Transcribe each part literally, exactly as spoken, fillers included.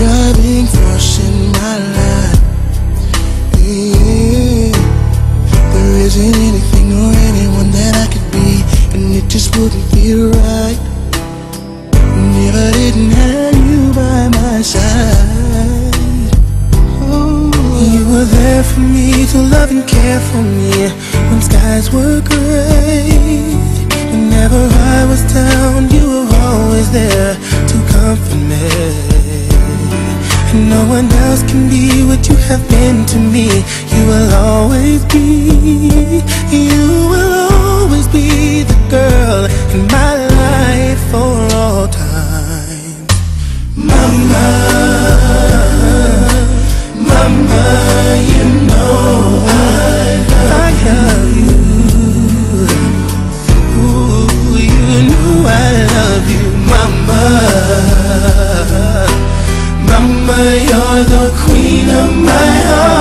driving force in my life. Yeah. There isn't anything or anyone that I could be, and it just wouldn't feel right if I didn't have you by my side. Oh. You were there for me to love and care for me when skies were gray. Whenever I was down, you were always there to comfort me. And no one else can be what you have been to me. You will always be, you will always be the girl in my life for all time. Mama, Mama, you know I love you. Ooh, you know I love you, Mama. Mama, you're the queen of my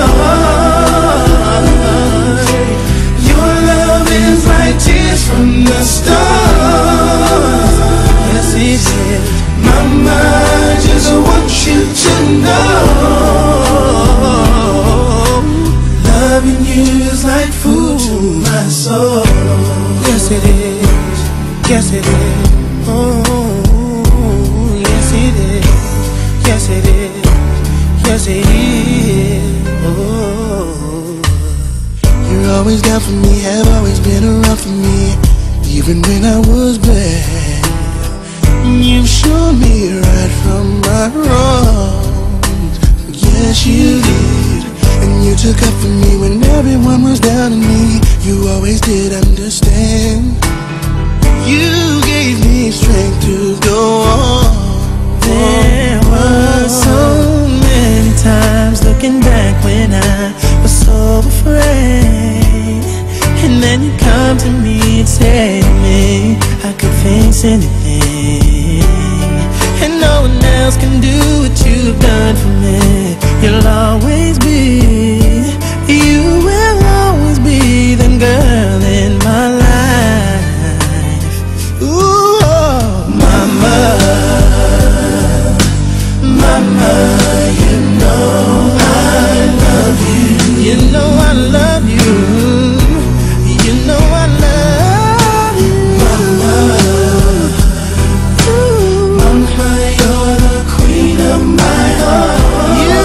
heart. Your love is like tears from the stars. Yes, it is. Mama, I just want you to know, loving you is like food to my soul. Yes, it is. Yes, it is. Oh, yes, it is. Yes, it is. Yes, it is. Oh. You're always down for me, have always been around for me, even when I was bad. You showed me right from my wrongs. Yes, you did. And you took up for me when everyone was down on me. You always did understand. You gave me strength to go on. There were so many times looking back when I was so afraid, and then you come to me and say to me I could face anything, and no one else can do what you've done for me. You'll always be, you will always be the girl in my life. Ooh, oh, Mama, Mama, you know I love you. You know I love you. You know I love you, Mama. Ooh. Mama, you're the queen of my heart. You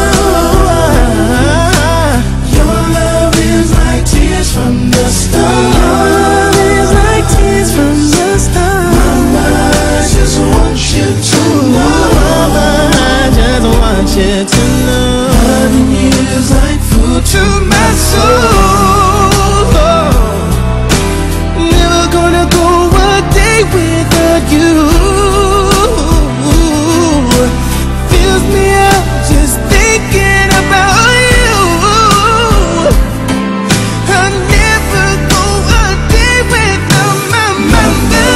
are. Your love is like tears from the stars. Your love is like tears from the stars. Mama, I just want you to know. Mama, I just want you to know. Loving you is like food to my soul. Never gonna go a day without you. Fills me up just thinking about you. I'll never go a day without my mother.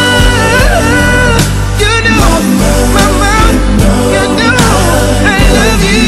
You know, Mama, you know I love you.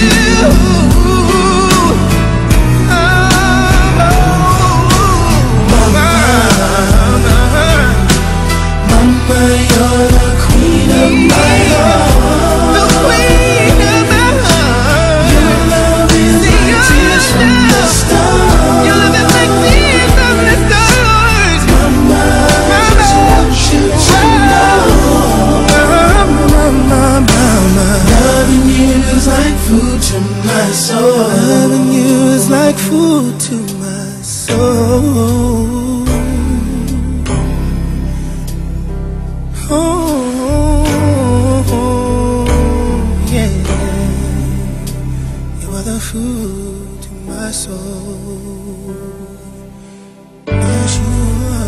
You're the queen of my heart. The queen of my heart. Your love is like tears from the stars. Your love is like tears from the stars. Mama, I just want you to know. Mama, mama, mama. Loving you is like food to my soul. Loving you is like food to my soul. Oh, yeah. You are the food to my soul. Yes, you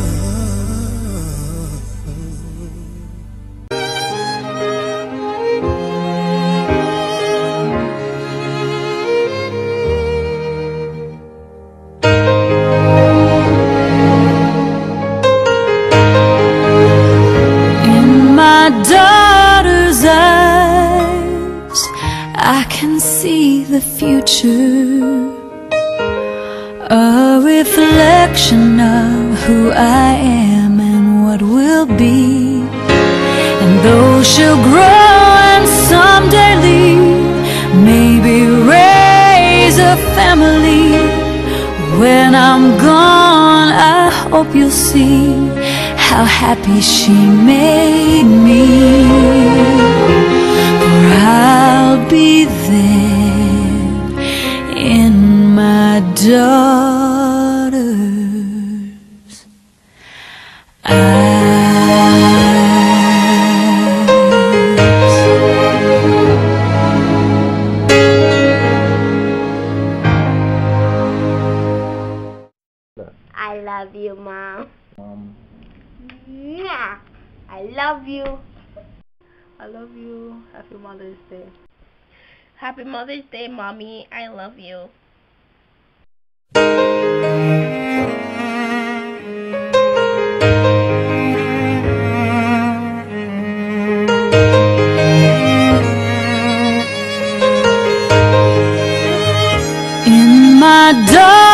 daughter's eyes, I can see the future, a reflection of who I am and what will be. And though she'll grow and someday leave, when I'm gone, I hope you'll see how happy she made me. For I'll be there in my daughter's eyes. I love you, Mom. Mom. Mwah. I love you. I love you. Happy Mother's Day. Happy Mother's Day, Mommy. I love you. In my dark